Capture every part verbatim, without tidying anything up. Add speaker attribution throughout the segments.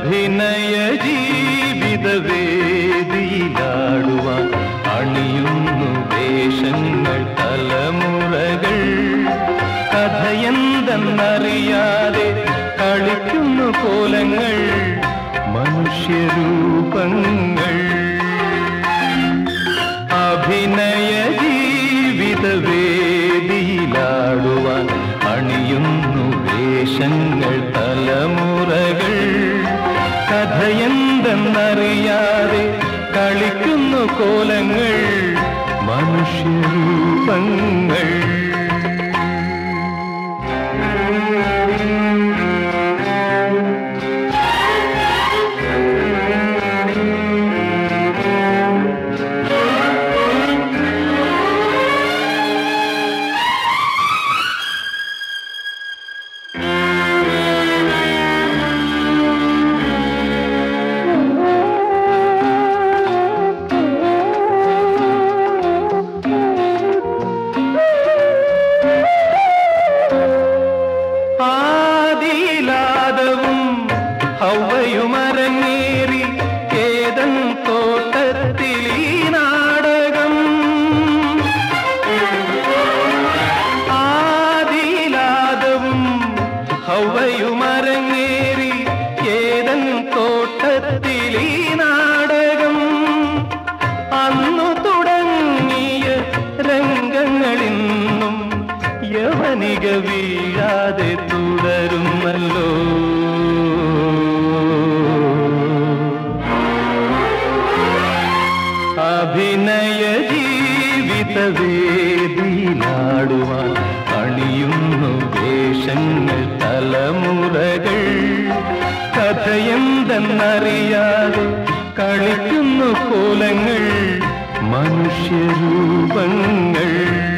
Speaker 1: അഭിനയ ജീവിത വേദിയിലാടുവാൻ അണിയുന്നു വേഷങ്ങൾ തലമുറകൾ. കഥയെന്തെന്നറിയാതെ കളിക്കുന്നു കോലങ്ങൾ മനുഷ്യരൂപങ്ങൾ. അഭിനയ ജീവിത വേദിയിലാടുവാൻ അണിയുന്നു വേഷങ്ങൾ തലമുറകൾ. കഥയെന്തെന്നറിയാതെ കളിക്കുന്നു കോലങ്ങൾ മനുഷ്യരൂപങ്ങൾ. ഹൗവയുമരങ്ങേറി ഏതൻ തോട്ടത്തിലീ നാടകം. ആദിലാദവും ഹൗവയുമരങ്ങേറി ഏതൻ തോട്ടത്തിലീ നാടകം. അന്നു തുടങ്ങിയ രംഗങ്ങളിന്നും യവനിക വീഴാതെ തുടരുമല്ലോ. അഭിനയ ജീവിത വേദിയിലാടുവാൻ അണിയുന്നു വേഷങ്ങൾ തലമുറകൾ. കഥയെന്തെന്നറിയാതെ കളിക്കുന്നു കോലങ്ങൾ മനുഷ്യരൂപങ്ങൾ.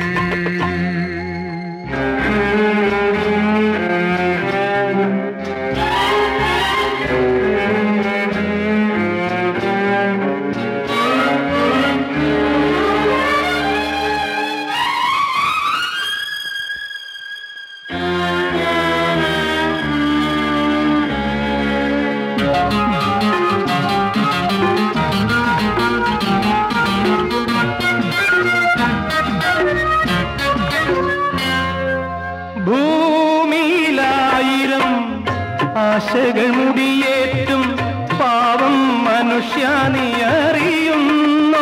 Speaker 1: ഭൂമിയിലായിരം ആശകൾ മുടിയേറ്റും പാവം മനുഷ്യ നീ അറിയുന്നോ?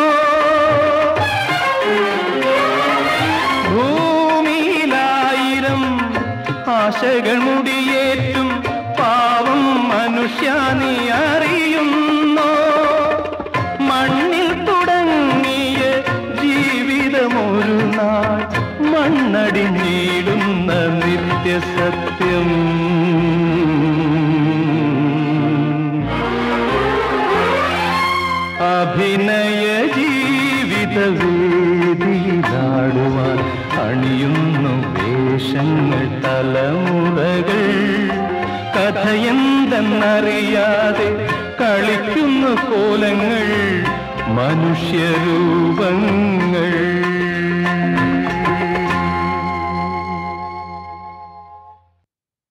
Speaker 1: ഭൂമിയിലായിരം ആശകൾ മുടിയേറ്റും പാവം മനുഷ്യ നീ അറിയുന്നോ? മണ്ണിൽ തുടങ്ങിയ ജീവിതമൊരു നാൾ മണ്ണടിഞ്ഞിടുന്ന നിത്യസത്യം. അഭിനയ ജീവിത വേദിയിലാടുവാൻ അണിയുന്നു വേഷങ്ങൾ തലമുറകൾ. കഥയെന്തെന്നറിയാതെ കളിക്കുന്നു കോലങ്ങൾ മനുഷ്യരൂപങ്ങൾ.